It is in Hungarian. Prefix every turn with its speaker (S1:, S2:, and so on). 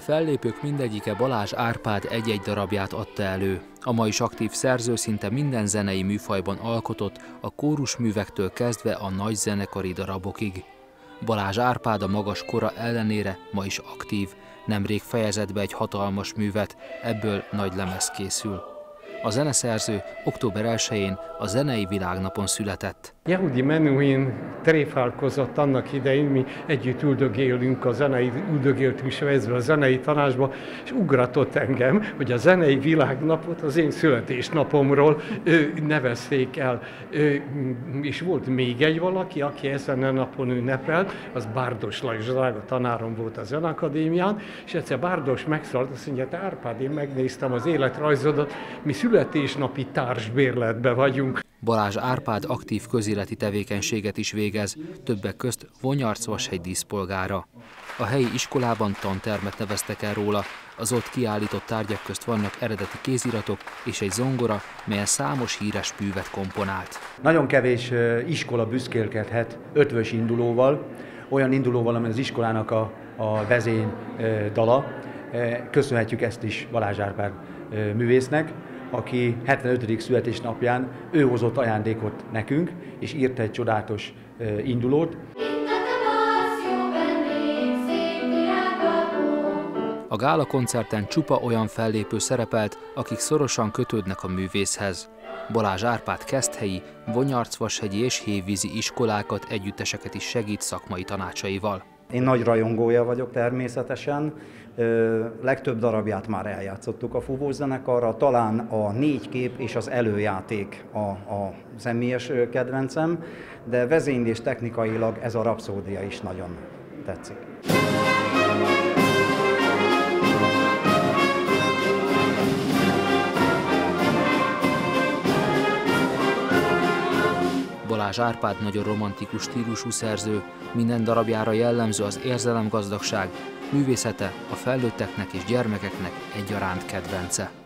S1: fellépők mindegyike Balázs Árpád egy-egy darabját adta elő. A ma is aktív szerző szinte minden zenei műfajban alkotott, a kórusművektől kezdve a nagy zenekari darabokig. Balázs Árpád a magas kora ellenére ma is aktív, nemrég fejezett be egy hatalmas művet, ebből nagy lemez készül. A zeneszerző október 1-én a Zenei Világnapon született.
S2: Yehudi Menuhin tréfálkozott annak idején, mi együtt üldögélünk üldögéltünk Svájcba a zenei tanácsba, és ugratott engem, hogy a Zenei Világnapot az én születésnapomról nevezték el. És volt még egy valaki, aki ezen a napon ünnepelt, az Bárdos Lajos drága tanárom volt a Zenakadémián, és egyszer Bárdos megszólalt, azt mondja, te Árpád, én megnéztem az életrajzodat, mi születésnapi társbérletben vagyunk.
S1: Balázs Árpád aktív közéleti tevékenységet is végez, többek közt Vonyarc-Vashegy díszpolgára. A helyi iskolában tantermet neveztek el róla, az ott kiállított tárgyak közt vannak eredeti kéziratok és egy zongora, melyen számos híres művet komponált.
S3: Nagyon kevés iskola büszkélkedhet ötvös indulóval, olyan indulóval, amely az iskolának a vezény dala. Köszönhetjük ezt is Balázs Árpád művésznek, aki 75. születésnapján ő hozott ajándékot nekünk, és írt egy csodálatos indulót.
S1: A gála koncerten csupa olyan fellépő szerepelt, akik szorosan kötődnek a művészhez. Balázs Árpád keszthelyi, Vonyarc-Vashegyi és Hévízi iskolákat, együtteseket is segít szakmai tanácsaival.
S4: Én nagy rajongója vagyok természetesen, legtöbb darabját már eljátszottuk a Fúvós zenekarra, talán a 4 kép és az előjáték a személyes kedvencem, de vezénylés technikailag ez a rapszódia is nagyon tetszik.
S1: Balázs Árpád nagyon romantikus stílusú szerző, minden darabjára jellemző az érzelemgazdagság, művészete a felnőtteknek és gyermekeknek egyaránt kedvence.